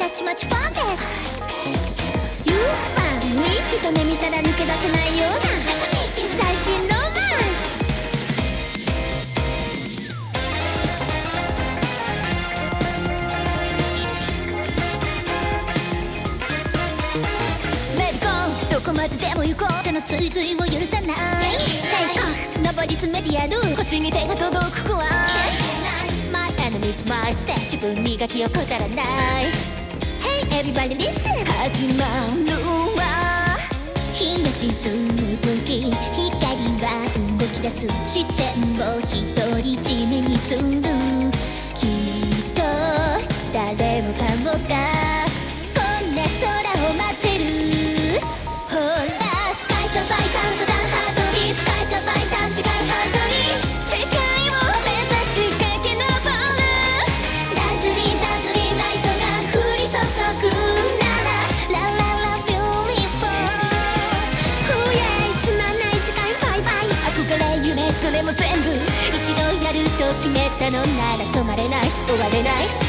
たちまちファンです。You and me 一目見たら抜け出せないような最新ロマンス。レディゴー、どこまででも行こう、手の追随を許さない。テイクオフ、登り詰めてやる、星に手が届く子は My enemies myself、 自分磨きをくだらない。 Hey everybody listen、 始まるわ。日が沈む時、光は動き出す、視線を独り占めにする。きっと誰もかもがこんな空を待ってる。ほらスカイサバイカウントダウンハートリー、スカイサバイタン違いハートリー、世界を目指し駆け上る。ダズリンダズリンライトが降り注ぐなら、ラララビューティフォー。ふやいつまんない時間バイバイ、憧れ夢どれも全部一度やると決めたのなら止まれない、終われない。